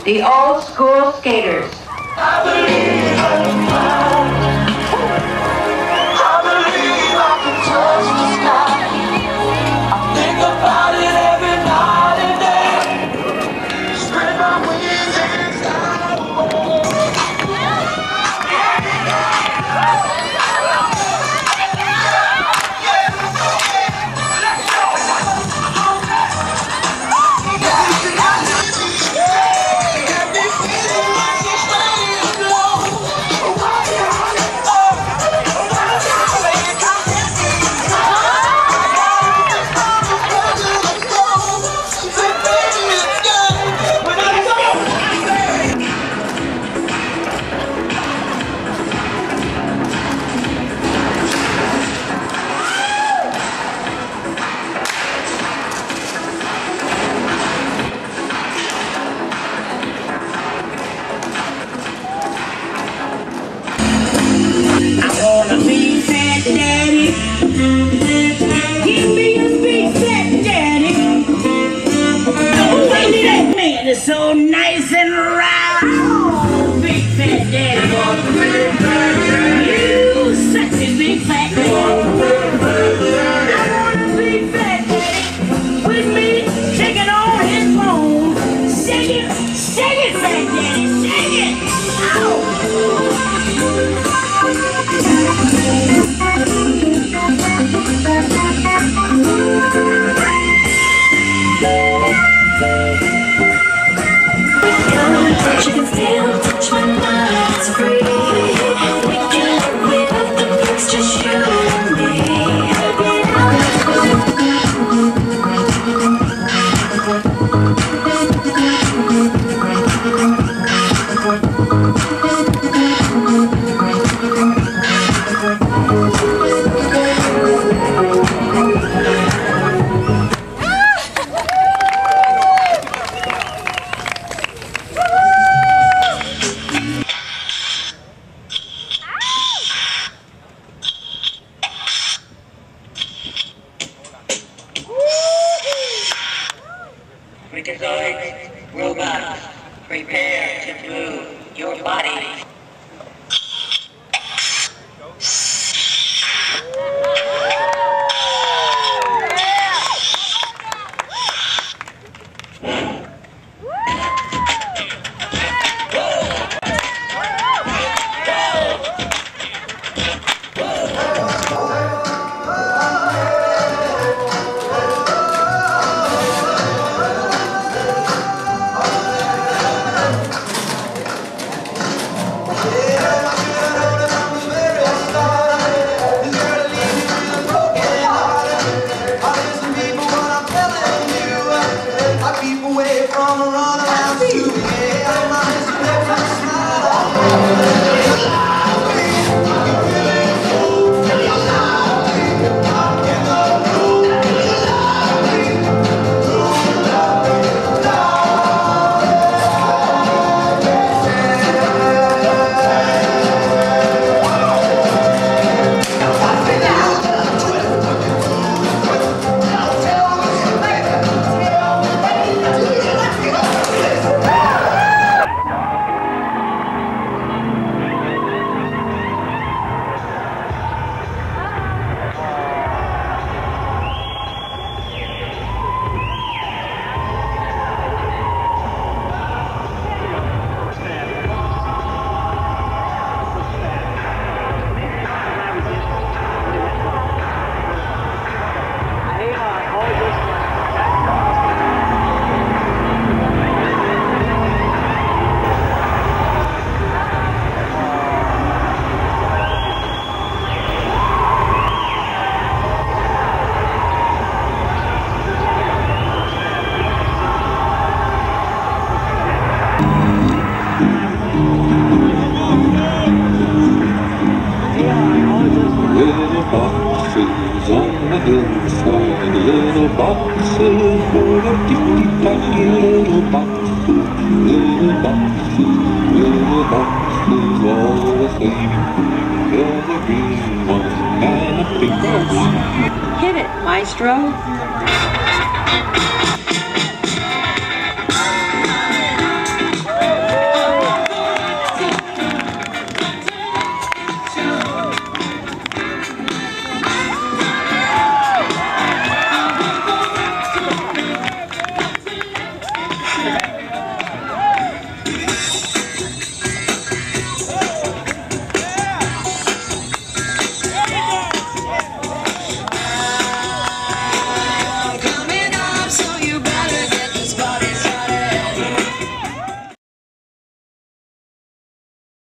the old school skaters. I believe I can fly. I believe I can touch the sky. I think about it every night and day. Spread my wings and fly away. It's so nice and round, big fat daddy. You sexy big fat daddy. I want a big fat daddy with me, shaking on his bones. Shake it, fat daddy, shake it. You can still touch my mind, it's free. We can live without the bricks, just you and me. Freakazoid, robot, prepare to move your body. On the hillside, little boxes full of ticky-tacky little boxes, all the same. There's a green one and a pink one. Hit it, maestro.